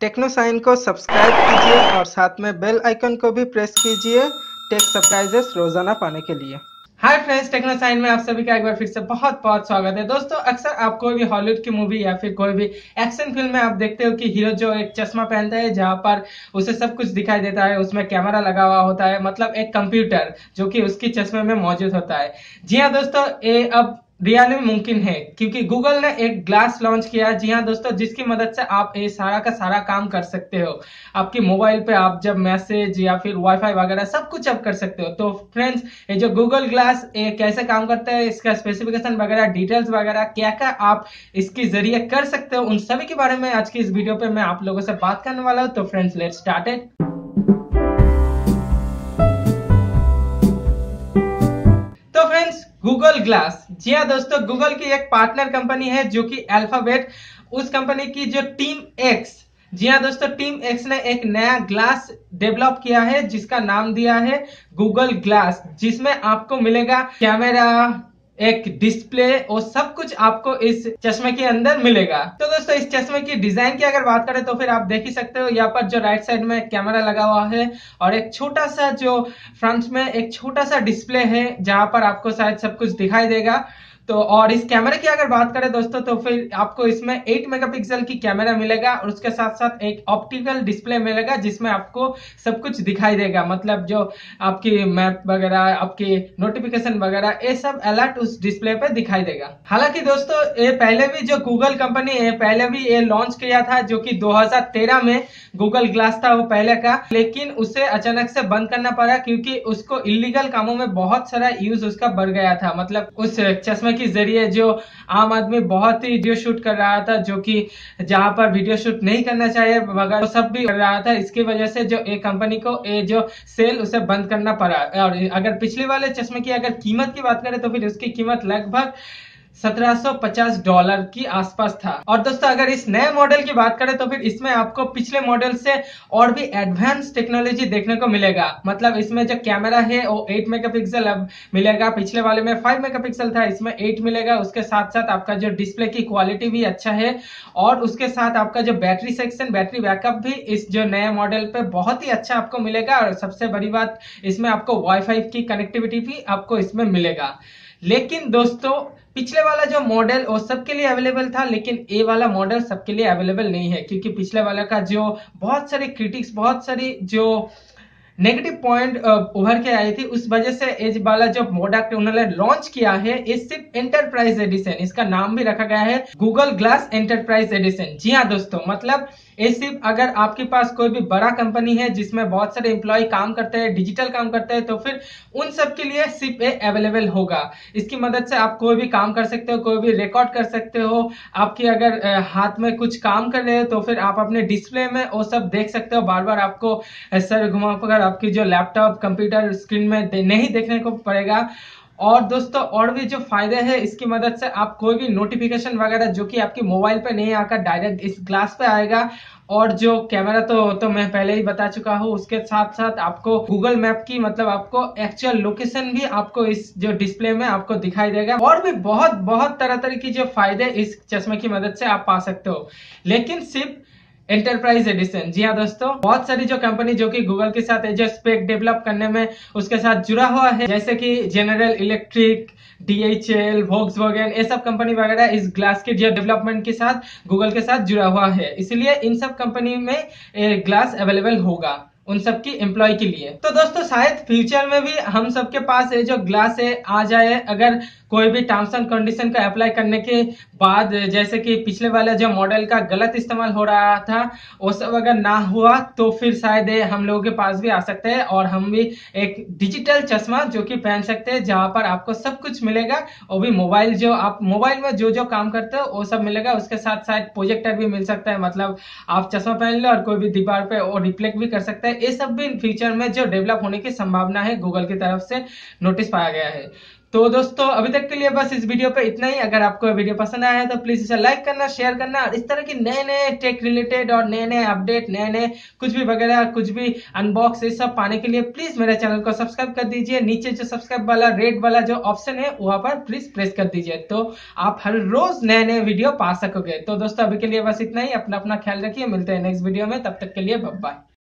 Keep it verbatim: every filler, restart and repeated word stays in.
Techno sign को subscribe कीजिए और साथ में बेल आइकन को भी प्रेस कीजिए टेक सरप्राइजेस रोजाना पाने के लिए। हाय फ्रेंड्स, टेक्नो साइन में आप सभी का एक बार फिर से बहुत बहुत स्वागत है। दोस्तों, अक्सर आप कोई भी हॉलीवुड की मूवी या फिर कोई भी एक्शन फिल्म में आप देखते हो कि हीरो जो एक चश्मा पहनता है जहां पर उसे सब कुछ दिखाई देता है, उसमें कैमरा लगा हुआ होता है, मतलब एक कंप्यूटर जो कि उसकी चश्मे में मौजूद होता है। जी हाँ दोस्तों, ये अब रियली मुमकिन है क्योंकि गूगल ने एक ग्लास लॉन्च किया। जी हाँ दोस्तों, जिसकी मदद से आप ये सारा का सारा काम कर सकते हो। आपकी मोबाइल पे आप जब मैसेज या फिर वाईफाई वगैरह सब कुछ आप कर सकते हो। तो फ्रेंड्स, ये जो गूगल ग्लास ये कैसे काम करता है, इसका स्पेसिफिकेशन वगैरह, डिटेल्स वगैरह क्या क्या आप इसके जरिए कर सकते हो, उन सभी के बारे में आज की इस वीडियो पे मैं आप लोगों से बात करने वाला हूँ। तो फ्रेंड्स, लेट्स स्टार्ट इट। तो फ्रेंड्स, गूगल ग्लास, जी हाँ दोस्तों, गूगल की एक पार्टनर कंपनी है जो कि अल्फाबेट, उस कंपनी की जो टीम एक्स, जी हाँ दोस्तों, टीम एक्स ने एक नया ग्लास डेवलप किया है जिसका नाम दिया है गूगल ग्लास, जिसमें आपको मिलेगा कैमरा, एक डिस्प्ले और सब कुछ आपको इस चश्मे के अंदर मिलेगा। तो दोस्तों, इस चश्मे की डिजाइन की अगर बात करें तो फिर आप देख ही सकते हो, यहाँ पर जो राइट साइड में कैमरा लगा हुआ है और एक छोटा सा जो फ्रंट में एक छोटा सा डिस्प्ले है जहां पर आपको शायद सब कुछ दिखाई देगा। तो और इस कैमरे की अगर बात करें दोस्तों तो फिर आपको इसमें आठ मेगापिक्सल की कैमरा मिलेगा और उसके साथ साथ एक ऑप्टिकल डिस्प्ले मिलेगा जिसमें आपको सब कुछ दिखाई देगा, मतलब जो आपकी मैप वगैरह, आपकी नोटिफिकेशन वगैरह, ये सब अलर्ट उस डिस्प्ले पे दिखाई देगा। हालांकि दोस्तों, ये पहले भी जो गूगल कंपनी है पहले भी ये लॉन्च किया था, जो कि दो हज़ार तेरह में गूगल ग्लास था वो पहले का, लेकिन उसे अचानक से बंद करना पड़ा क्योंकि उसको इलीगल कामों में बहुत सारा यूज उसका बढ़ गया था। मतलब उस चश्मे के जरिए जो आम आदमी बहुत ही वीडियो शूट कर रहा था, जो कि जहां पर वीडियो शूट नहीं करना चाहिए मगर वो सब भी कर रहा था। इसकी वजह से जो एक कंपनी को ये जो सेल उसे बंद करना पड़ा। और अगर पिछले वाले चश्मे की अगर कीमत की बात करें तो फिर उसकी कीमत लगभग सत्रह सौ पचास डॉलर की आसपास था। और दोस्तों, अगर इस नए मॉडल की बात करें तो फिर इसमें आपको पिछले मॉडल से और भी एडवांस टेक्नोलॉजी देखने को मिलेगा। मतलब इसमें जो कैमरा है वो आठ मेगापिक्सल अब मिलेगा, पिछले वाले में पाँच मेगापिक्सल था, इसमें आठ मिलेगा। उसके साथ साथ आपका जो डिस्प्ले की क्वालिटी भी अच्छा है और उसके साथ आपका जो बैटरी सेक्शन, बैटरी बैकअप भी इस जो नए मॉडल पे बहुत ही अच्छा आपको मिलेगा। और सबसे बड़ी बात, इसमें आपको वाईफाई की कनेक्टिविटी भी आपको इसमें मिलेगा। लेकिन दोस्तों, पिछले वाला जो मॉडल वो सबके लिए अवेलेबल था, लेकिन ये वाला मॉडल सबके लिए अवेलेबल नहीं है क्योंकि पिछले वाला का जो बहुत सारी क्रिटिक्स, बहुत सारी जो नेगेटिव पॉइंट उभर के आई थी, उस वजह से एज वाला जो प्रोडक्ट उन्होंने लॉन्च किया है ये सिर्फ एंटरप्राइज एडिशन, इसका नाम भी रखा गया है गूगल ग्लास एंटरप्राइज एडिशन। जी हाँ दोस्तों, मतलब ये सिर्फ अगर आपके पास कोई भी बड़ा कंपनी है जिसमें बहुत सारे एम्प्लॉय काम करते हैं, डिजिटल काम करते हैं, तो फिर उन सब के लिए सिर्फ ये अवेलेबल होगा। इसकी मदद से आप कोई भी काम कर सकते हो, कोई भी रिकॉर्ड कर सकते हो। आपकी अगर हाथ में कुछ काम कर रहे हो तो फिर आप अपने डिस्प्ले में वो सब देख सकते हो, बार बार आपको सर घुमाकर आपकी जो लैपटॉप कंप्यूटर स्क्रीन में दे, नहीं देखने को पड़ेगा। और दोस्तों, और भी जो फायदे हैं, इसकी मदद से आप कोई भी नोटिफिकेशन वगैरह जो कि आपकी मोबाइल पे नहीं आकर डायरेक्ट इस ग्लास पे आएगा। और जो कैमरा तो तो मैं पहले ही बता चुका हूँ, उसके साथ साथ आपको गूगल मैप की, मतलब आपको एक्चुअल लोकेशन भी आपको इस जो डिस्प्ले में आपको दिखाई देगा। और भी बहुत बहुत तरह तरह की जो फायदे इस चश्मे की मदद से आप पा सकते हो, लेकिन सिर्फ एंटरप्राइज एडिशन। जी हाँ दोस्तों, बहुत सारी जो कंपनी जो कि गूगल के साथ जो स्पेक डेवलप करने में उसके साथ जुड़ा हुआ है, जैसे कि general electric, D H L, Volkswagen, ये सब कंपनी वगैरह इस ग्लास के जो डेवलपमेंट के साथ गूगल के साथ जुड़ा हुआ है, इसलिए इन सब कंपनी में ग्लास अवेलेबल होगा उन सबकी एम्प्लॉय के लिए। तो दोस्तों, शायद फ्यूचर में भी हम सबके पास ये जो ग्लास है आ जाए, अगर कोई भी टर्म्स एंड कंडीशन का अप्लाई करने के बाद, जैसे कि पिछले वाले जो मॉडल का गलत इस्तेमाल हो रहा था वो सब अगर ना हुआ तो फिर शायद हम लोगों के पास भी आ सकते हैं और हम भी एक डिजिटल चश्मा जो कि पहन सकते हैं जहां पर आपको सब कुछ मिलेगा। वो भी मोबाइल, जो आप मोबाइल में जो जो काम करते हो वो सब मिलेगा। उसके साथ साथ प्रोजेक्टर भी मिल सकता है, मतलब आप चश्मा पहन लो और कोई भी दीवार पे वो रिफ्लेक्ट भी कर सकता है। ये सब भी फ्यूचर में जो डेवलप होने की संभावना है गूगल की तरफ से नोटिस पाया गया है। तो दोस्तों अभी तक के लिए बस इस वीडियो पे इतना ही। अगर आपको वीडियो पसंद आया है तो प्लीज इसे लाइक करना, शेयर करना, और इस तरह की नए नए टेक रिलेटेड और नए नए अपडेट, नए नए कुछ भी वगैरह, कुछ भी अनबॉक्स, ये सब पाने के लिए प्लीज मेरे चैनल को सब्सक्राइब कर दीजिए। नीचे जो सब्सक्राइब वाला रेड वाला जो ऑप्शन है वहां पर प्लीज प्रेस कर दीजिए, तो आप हर रोज नए नए वीडियो पा सकोगे। तो दोस्तों अभी के लिए बस इतना ही। अपना अपना ख्याल रखिए, मिलते हैं नेक्स्ट वीडियो में, तब तक के लिए बाय बाय।